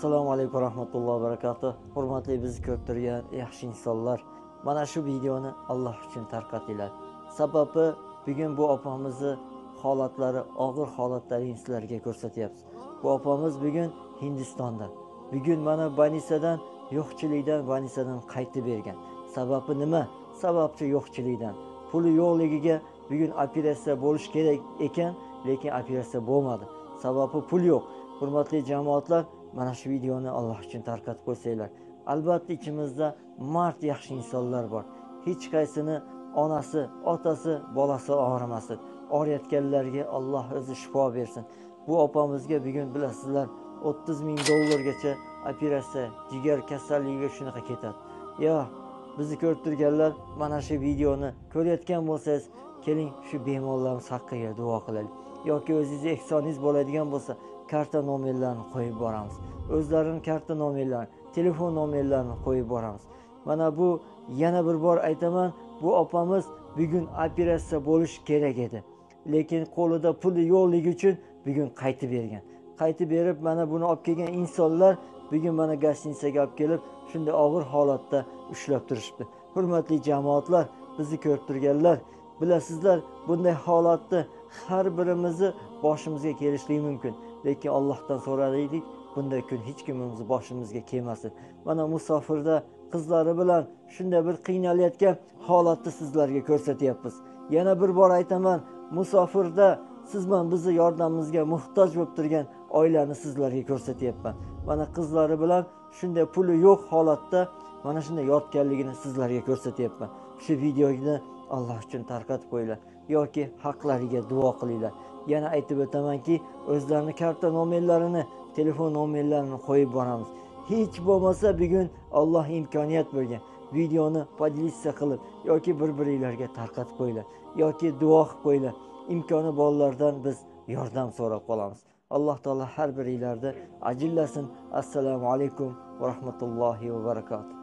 Assalomu alaykum rahmatullohi va barakatuh. Hurmatli bizni ko'rib turgan yaxshi insonlar, mana shu videoni Alloh uchun tarqatinglar. Sababi bugun bu opamizni holatlari, og'ir holatlarini sizlarga ko'rsatyapmiz. Bu opamiz bugun Hindistonda. Bugun mana Banisadan, yo'qchilikdan Banisadan qaytib bergan. Sababi nima? Sababchi yo'qchilikdan. Puli yo'qligiga bugun operatsiya bo'lish kerak ekan, lekin operatsiya bo'lmadi. Sababi pul yo'q. Hurmatli jamoatlar, mana shu videoni Alloh uchun tarqatib qo'ysanglar. Albatta ichimizda mard yaxshi insonlar bor. Hech qaysini onasi, otasi, bolasi og'rimasin. Og'riyotganlarga Alloh o'zi shifo bersin. Bu opamizga bugun bilasizlar 30 ming dollargacha operatsiya, jigar kasalligiga shunaqa ketadi. Yo, bizni ko'rib turganlar, mana shu videoni ko'rayotgan bo'lsangiz, keling shu bemorlarimiz haqqiga duo qilaylik. Yoki o'zingiz ehsoningiz bo'ladigan bo'lsa, karta nomerlarini qo'yib boramiz. O'zlarining karta nomerlarini, telefon nomerlarini qo'yib boramiz. Mana bu yana bir bor aytaman, bu opamiz bugun operatsiya bo'lish kerak edi. Lekin qo'lida puli yo'qligi uchun bugun qaytib bergan. Qaytib berib mana buni olib kelgan insonlar bugun mana gostinitsaga olib kelib, shunday og'ir holatda ushlab turishdi. Hurmatli jamoatlar, bizni ko'rib turganlar, bilasizlar, bunday holatda har birimizni boshimizga kelishi mumkin. Lekin Allohdan so'raylik, bunday kun hech kimimizni boshimizga kelmasin. Mana musofirda qizlari bilan shunday bir qiynalayotgan holatni sizlarga ko'rsatyapmiz. Yana bir bor aytaman, musofirda sizman bizni yordamimizga muhtoj bo'lib turgan oilani sizlarga ko'rsatyapman. Mana qizlari bilan shunday puli yo'q holatda mana shunday yotganligini sizlarga ko'rsatyapman. Shu videoni Alloh uchun tarqatib qo'yinglar yoki haqlariga duo qilinglar. Yana aytib o'tamanki, o'zlarini karta nomerlarini, telefon nomerlarini qo'yib boramiz. Hech bo'lmasa bugun Alloh imkoniyat bergan. Videoni podelitsiya qilib yoki bir-biringlarga tarqatib qo'yinglar yoki duo qilib qo'yinglar. Imkoni borlardan biz yordam so'rab qolamiz. Alloh taolo har biringlarni ajillasin. Assalomu alaykum va rahmatullohi va barakatuh.